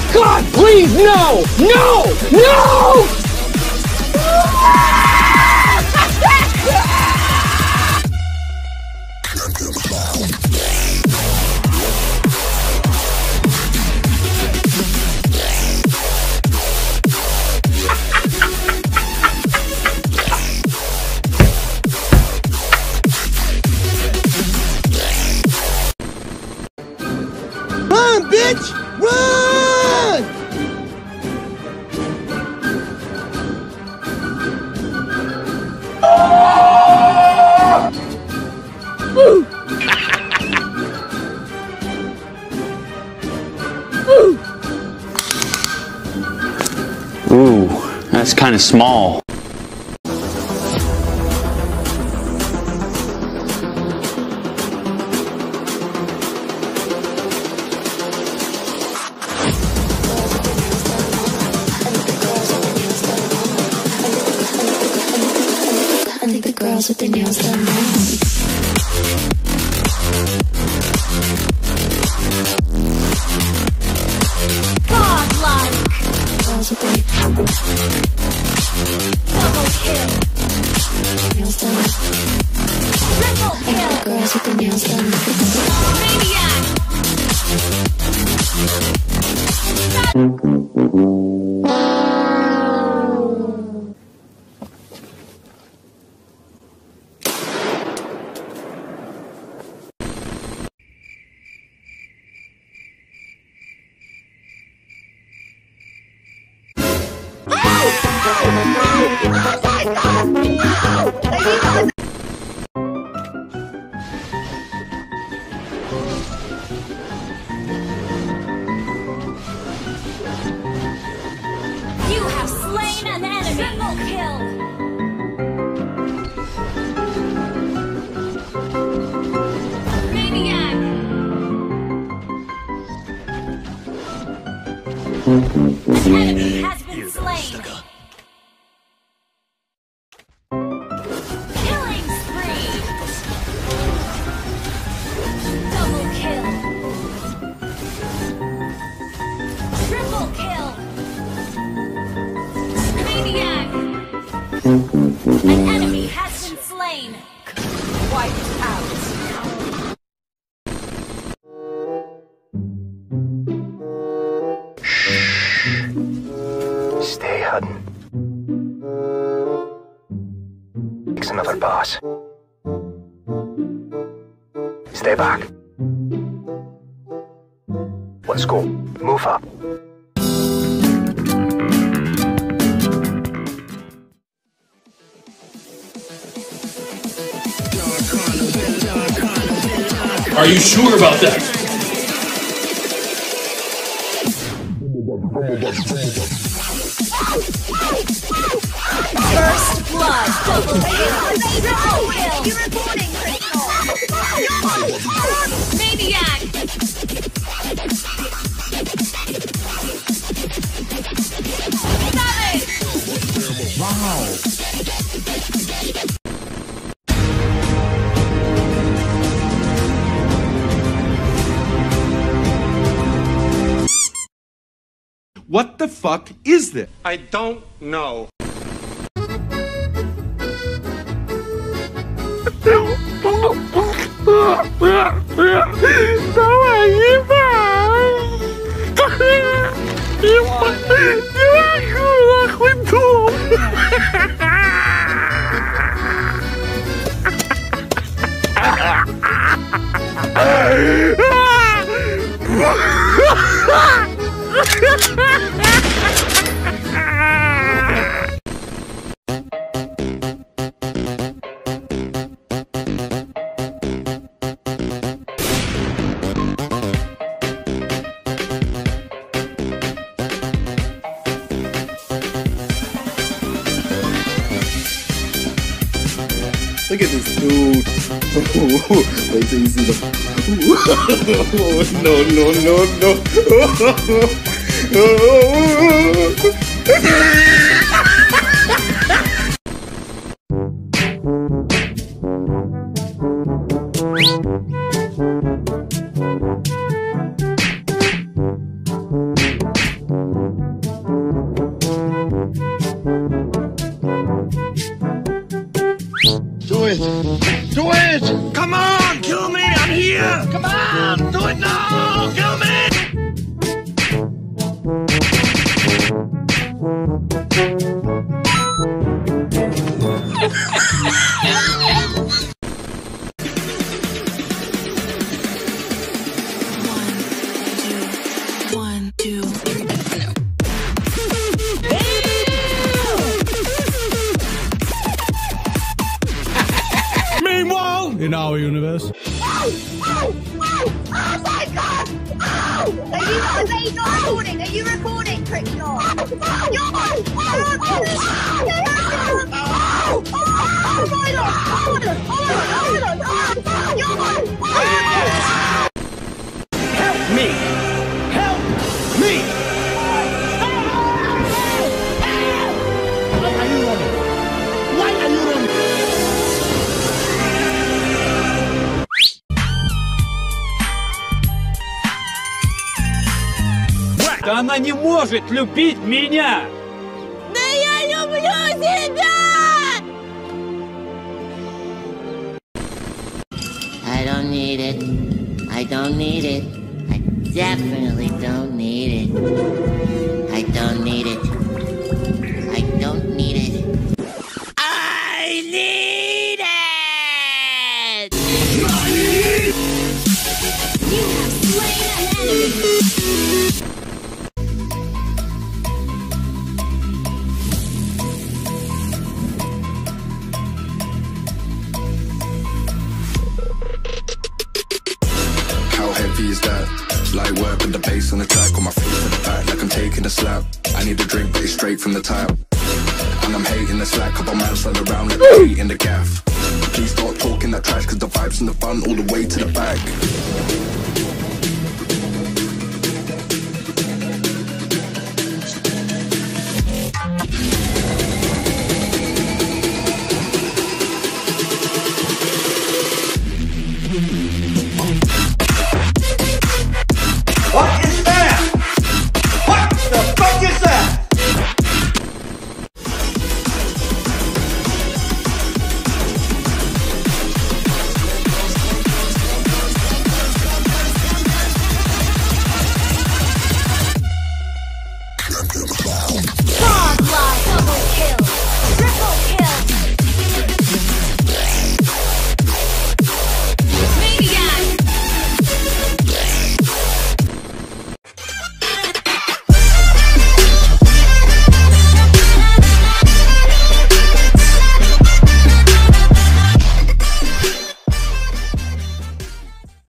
God, please, no! No! No! Run, bitch! Run! Ooh, that's kind of small. I think the girls with their nails done now. Godlike! Girls with their Double kill! nails done. Triple I think kill! the girls with their nails done. You have slain an enemy! Triple kill! Maniac! Enemy has been slain! Killing spree! Double kill! Triple kill! Maniac! An enemy has been slain! Wiped out! Stay hidden. Takes another boss. Stay back. Let's go. Move up. Are you sure about that? First blood! Double kill! Triple kill! Maniac! Savage! What the fuck is this? I don't know. Look at this dude. Wait till you see the. No, no, no, no. Do it! Do it! Come on, kill me! I'm here! Come on! Do it now! Kill me! One, two, three. Meanwhile, in our universe. Oh my god! Oh! Are you not recording? Are you recording, Crickshaw? Help me! Help me! Why are you running? Why are you running? Да она не может любить меня! Да я люблю тебя! I don't need it. I don't need it. I definitely don't need it. I don't need it. I don't need it. I need it! You have slain an enemy! How heavy is that? Light work with the bass on the track, on my face to the back like I'm taking a slap. I need a drink, but it's straight from the tap. And I'm hating the slack, couple man slide around like a beat in the gaff. Please start talking that trash, cause the vibes and the fun all the way to the back.